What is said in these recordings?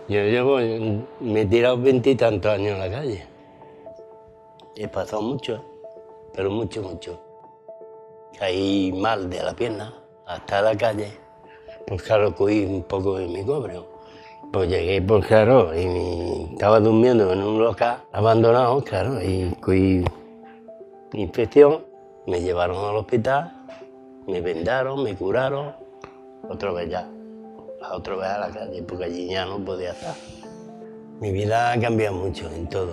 Me he tirado 20 y tantos años en la calle. He pasado mucho, pero mucho, mucho. Caí mal de la pierna, hasta la calle. Pues claro, cogí un poco de mi cobre. Pues llegué, pues claro, y estaba durmiendo en un local abandonado, claro, y cogí infección, me llevaron al hospital, me vendaron, me curaron, otra vez a la calle, porque allí ya no podía estar. Mi vida ha cambiado mucho en todo.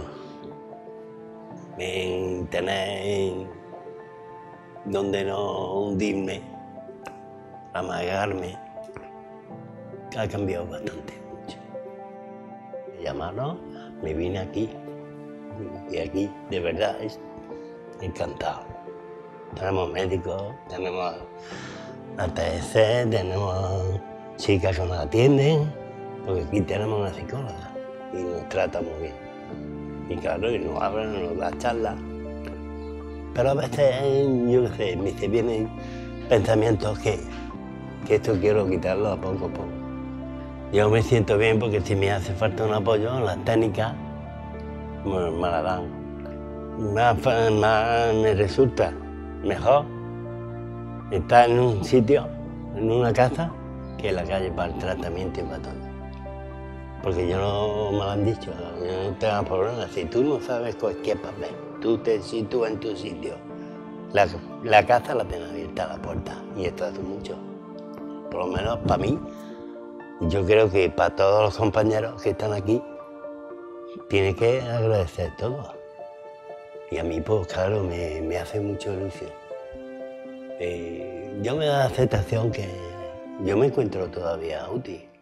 En tener donde no hundirme, amagarme, ha cambiado bastante, mucho. Me llamaron, me vine aquí, y aquí, de verdad, encantado. Tenemos médicos, tenemos ATC, tenemos chicas que nos atienden, porque aquí tenemos una psicóloga y nos trata muy bien. Y claro, y nos hablan, nos da charlas. Pero a veces, yo qué sé, me vienen pensamientos que esto quiero quitarlo a poco a poco. Yo me siento bien porque si me hace falta un apoyo, las técnicas me la dan. Me resulta mejor estar en un sitio, en una casa, que en la calle para el tratamiento y para todo. Porque yo no me lo han dicho, yo no tengo problemas. Si tú no sabes qué papel, tú te sitúas en tu sitio. La casa la tiene abierta, la puerta, y esto hace mucho. Por lo menos para mí, yo creo que para todos los compañeros que están aquí, tiene que agradecer todo. Y a mí, pues claro, me hace mucha ilusión. Yo me da la aceptación que yo me encuentro todavía útil.